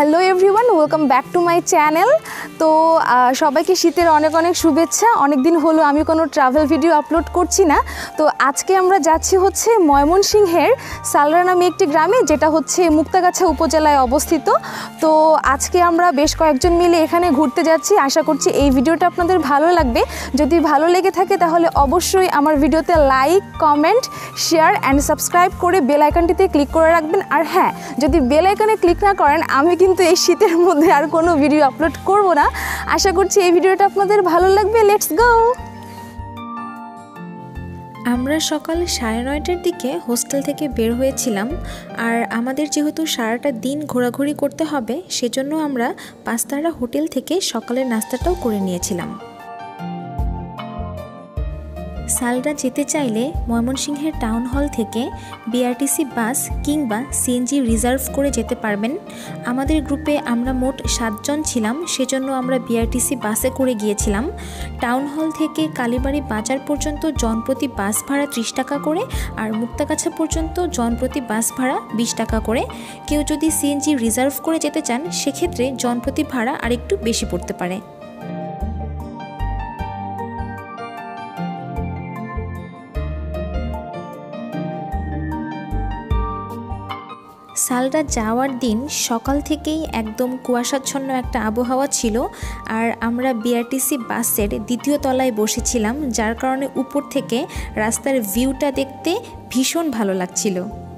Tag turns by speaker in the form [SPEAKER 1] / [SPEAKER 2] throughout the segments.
[SPEAKER 1] Hello everyone, welcome back to my channel. তো সবাইকে শীতের অনেক অনেক শুভেচ্ছা। অনেক দিন হলো আমি কোনো ট্রাভেল ভিডিও আপলোড করছি না। তো আজকে আমরা যাচ্ছি হচ্ছে ময়মনসিংহের সালরা নামে একটি গ্রামে, যেটা হচ্ছে মুক্তাগাছা উপজেলায় অবস্থিত। তো আজকে আমরা বেশ কয়েকজন মিলে এখানে ঘুরতে যাচ্ছি। আশা করছি এই ভিডিওটা আপনাদের ভালো লাগবে। যদি ভালো লেগে থাকে তাহলে অবশ্যই আমার ভিডিওতে like, comment, share and subscribe করে বেল আইকনটিতে ক্লিক করে রাখবেন। আর হ্যাঁ, যদি বেল আইকনে ক্লিক না করেন আমি কিন্তু এই শীতের মধ্যে আর কোনো ভিডিও আপলোড করব না। আশা করছি এই ভিডিওটা আপনাদের ভালো লাগবে। Let's go.
[SPEAKER 2] আমরা সকাল 9:30টার দিকে হোস্টেল থেকে বের হয়েছিলাম। আর আমাদের যেহেতু সারাটা দিন ঘোরাঘুরি করতে হবে, সেজন্য আমরা পাঁচতারা হোটেল থেকে সকালের নাস্তাটাও করে নিয়েছিলাম। সালরা যেতে চাইলে ময়মনসিংহের টাউন হল থেকে বিআরটিসি বাস কিংবা সিএনজি রিজার্ভ করে যেতে পারবেন। আমাদের গ্রুপে আমরা মোট 7 জন ছিলাম, সেজন্য আমরা বিআরটিসি বাসে করে গিয়েছিলাম। টাউন হল থেকে কালীবাড়ি বাজার পর্যন্ত জনপ্রতি বাস ভাড়া 30 টাকা করে, আর মুক্তাগাছা পর্যন্ত জনপ্রতি বাস ভাড়া 20 টাকা করে। কেউ যদি সিএনজি রিজার্ভ করে যেতে চান সেক্ষেত্রে জনপ্রতি ভাড়া আরেকটু বেশি পড়তে পারে। সালরা যাওয়ার দিন সকাল থেকেই একদম কুয়াশাচ্ছন্ন একটা আবহাওয়া ছিল, আর আমরা বিআরটিসি বাসের দ্বিতীয় তলায় বসেছিলাম, যার কারণে উপর থেকে রাস্তার ভিউটা দেখতে ভীষণ ভালো লাগছিল।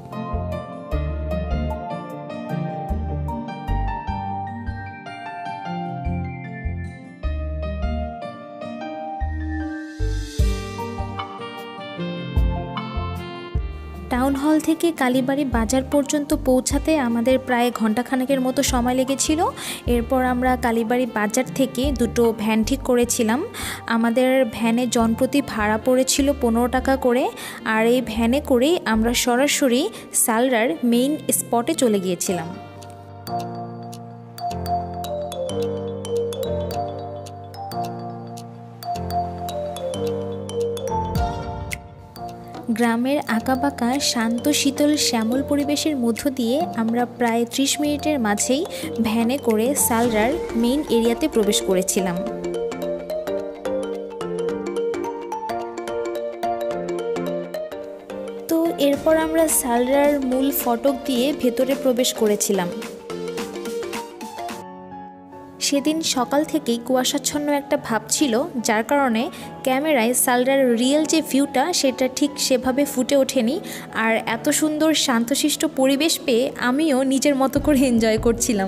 [SPEAKER 2] টাউন হল থেকে কালীবাড়ি বাজার পর্যন্ত পৌঁছাতে আমাদের প্রায় ঘন্টাখানেকের মতো সময় লেগেছিল। এরপর আমরা কালীবাড়ি বাজার থেকে দুটো ভ্যান ঠিক করেছিলাম। আমাদের ভ্যানে জনপ্রতি ভাড়া পড়েছিল 15 টাকা করে, আর এই ভ্যানে করেই আমরা সরাসরি সালরার মেইন স্পটে চলে গিয়েছিলাম। গ্রামের আঁকাবাঁকা শান্ত শীতল শ্যামল পরিবেশের মধ্য দিয়ে আমরা প্রায় 30 মিনিটের মাঝেই ভ্যানে করে সালরার মেইন এরিয়াতে প্রবেশ করেছিলাম। তো এরপর আমরা সালরার মূল ফটক দিয়ে ভেতরে প্রবেশ করেছিলাম। সেদিন সকাল থেকেই কুয়াশাচ্ছন্ন একটা ভাব ছিল, যার কারণে ক্যামেরায় সালরার রিয়েল যে ভিউটা সেটা ঠিক সেভাবে ফুটে ওঠেনি। আর এত সুন্দর শান্তশিষ্ট পরিবেশ পেয়ে আমিও নিজের মতো করে এনজয় করছিলাম।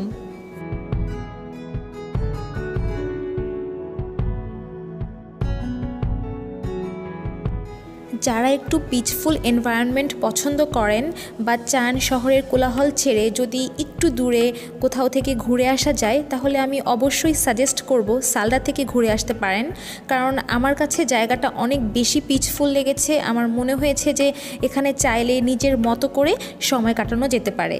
[SPEAKER 2] যারা একটু পিসফুল এনভায়রনমেন্ট পছন্দ করেন বা চান শহরের কোলাহল ছেড়ে যদি একটু দূরে কোথাও থেকে ঘুরে আসা যায়, তাহলে আমি অবশ্যই সাজেস্ট করব সালরা থেকে ঘুরে আসতে পারেন। কারণ আমার কাছে জায়গাটা অনেক বেশি পিসফুল লেগেছে। আমার মনে হয়েছে যে এখানে চাইলে নিজের মতো করে সময় কাটানো যেতে পারে।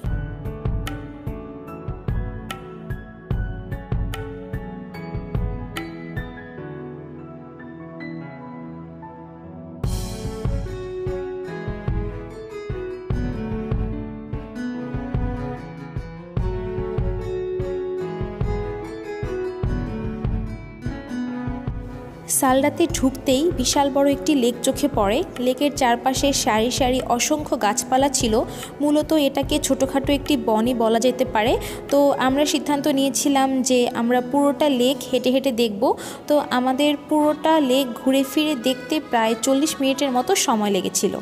[SPEAKER 2] সালরাতে ঢুকতেই বিশাল বড় একটি লেক চোখে পড়ে। লেকের চারপাশে সারি সারি অসংখ্য গাছপালা ছিল। মূলত এটাকে ছোটোখাটো একটি বনই বলা যেতে পারে। তো আমরা সিদ্ধান্ত নিয়েছিলাম যে আমরা পুরোটা লেক হেঁটে হেঁটে দেখব। তো আমাদের পুরোটা লেক ঘুরে ফিরে দেখতে প্রায় 40 মিনিটের মতো সময় লেগেছিল।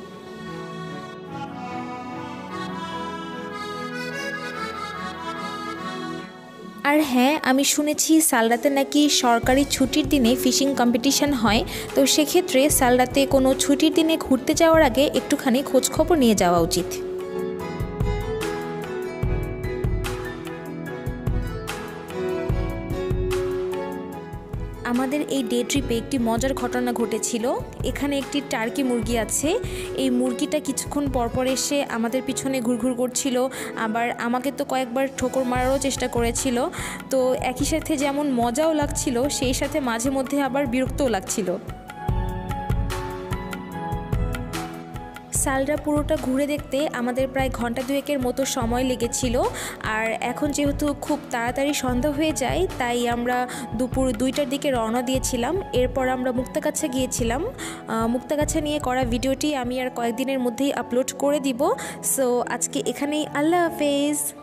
[SPEAKER 2] আর হ্যাঁ, আমি শুনেছি সালরাতে নাকি সরকারি ছুটির দিনে ফিশিং কম্পিটিশন হয়। তো সেক্ষেত্রে সালরাতে কোনো ছুটির দিনে ঘুরতে যাওয়ার আগে একটুখানি খোঁজখবর নিয়ে যাওয়া উচিত। আমাদের এই ডে ট্রিপে একটি মজার ঘটনা ঘটেছিল। এখানে একটি টার্কি মুরগি আছে। এই মুরগিটা কিছুক্ষণ পরপর এসে আমাদের পিছনে ঘুরঘুর করছিল, আবার আমাকে তো কয়েকবার ঠোকর মারারও চেষ্টা করেছিল। তো একই সাথে যেমন মজাও লাগছিল, সেই সাথে মাঝে মধ্যে আবার বিরক্তও লাগছিল। সালটা পুরোটা ঘুরে দেখতে আমাদের প্রায় ঘন্টা দুয়েকের মতো সময় লেগেছিল। আর এখন যেহেতু খুব তাড়াতাড়ি সন্ধ্যা হয়ে যায়, তাই আমরা দুপুর 2টার দিকে রওনা দিয়েছিলাম। এরপর আমরা মুক্তাগাছা গিয়েছিলাম। মুক্তাগাছা নিয়ে করা ভিডিওটি আমি আর কয়েকদিনের মধ্যেই আপলোড করে দিব। সো আজকে এখানেই, আল্লাহ হাফেজ।